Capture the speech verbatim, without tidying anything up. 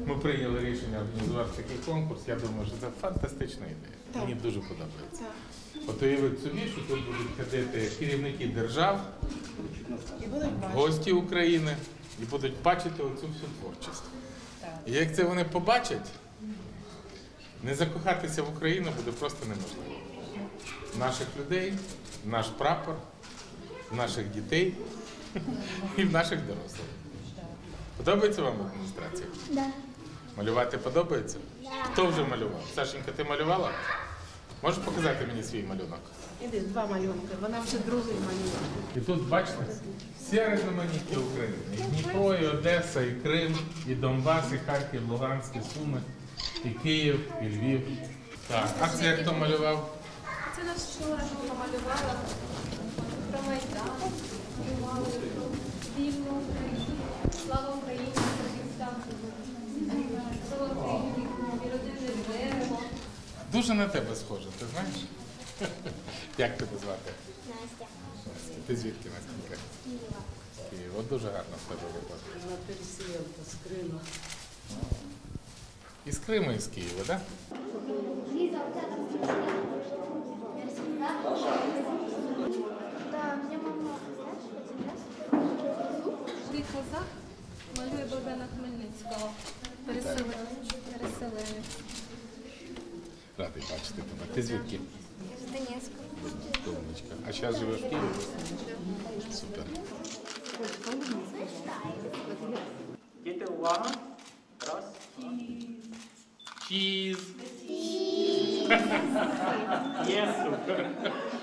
ми прийняли рішення організувати такий конкурс. Я думаю, що це фантастична ідея. Так. Мені дуже подобається. Так. От уявіть собі, що тут будуть ходити керівники держав, І будуть бачити. гості України і будуть бачити оцю всю творчість. І як це вони побачать, не закохатися в Україну буде просто неможливо. В наших людей, в наш прапор, в наших дітей і в наших дорослих. Подобається вам адміністрація? Да. Малювати подобається? Хто вже малював? Сашенька, ти малювала? Можеш показати мені свій малюнок? Іди, два малюнки. Вона вже другий малюнок. І тут, бачите, всі різноманіття України. І Дніпро, і Одеса, і Крим, і Донбас, і Харків, Луганськ, і Суми, і Київ, і Львів. Так, а це хто малював? Це наша школа намалювала про Майдан, малювали про вільну Україну, слава Україні, Киргизстан, золотий вік, і родинне дерево. Дуже на тебе схоже, ти знаєш? Як тебе звати? Настя. Ти звідки, Настенька? Києва. З Києва. От дуже гарно в тебе виходить. Вона переселенка з Криму. Із Криму, і з Києва, так? Лиза, у тебя там Да, мне мама, знаешь, один раз Твій козак малює Богдана Хмельницького. Переселенець. Переселенець. Радий бачити тебе. Ти звідки? с Донецка. Умничка. А зараз живеш в Києві? Супер. Діти, увага. Раз. Чіз. Є, супер.